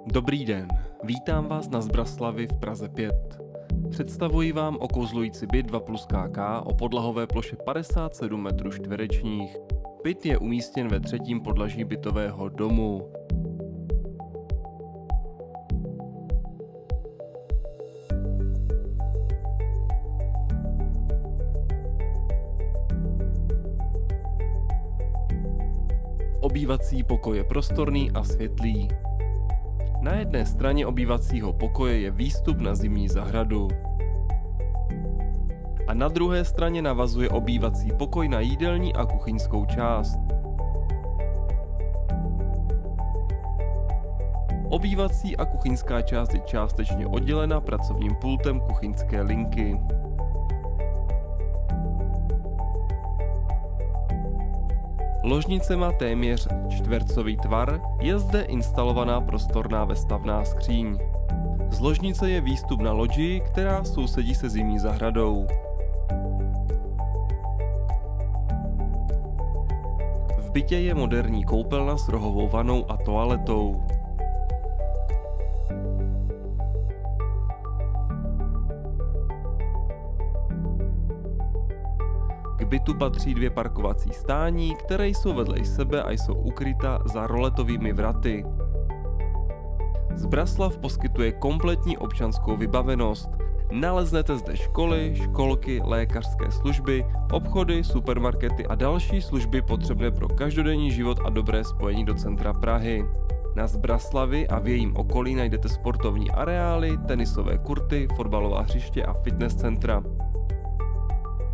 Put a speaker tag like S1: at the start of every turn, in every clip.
S1: Dobrý den, vítám vás na Zbraslavi v Praze 5. Představuji vám okouzlující byt 2+KK o podlahové ploše 57 m². Byt je umístěn ve 3. podlaží bytového domu. Obývací pokoj je prostorný a světlý. Na jedné straně obývacího pokoje je výstup na zimní zahradu. A na druhé straně navazuje obývací pokoj na jídelní a kuchyňskou část. Obývací a kuchyňská část je částečně oddělena pracovním pultem kuchyňské linky. Ložnice má téměř čtvercový tvar, je zde instalovaná prostorná vestavná skříň. Z ložnice je výstup na loďii, která sousedí se zimní zahradou. V bytě je moderní koupelna s rohovou vanou a toaletou. K bytu patří 2 parkovací stání, které jsou vedle sebe a jsou ukryta za roletovými vraty. Zbraslav poskytuje kompletní občanskou vybavenost. Naleznete zde školy, školky, lékařské služby, obchody, supermarkety a další služby potřebné pro každodenní život a dobré spojení do centra Prahy. Na Zbraslavi a v jejím okolí najdete sportovní areály, tenisové kurty, fotbalová hřiště a fitness centra.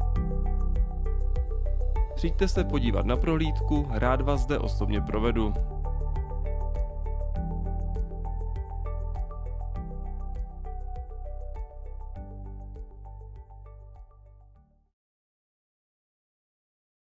S1: Přijďte se podívat na prohlídku, rád vás zde osobně provedu.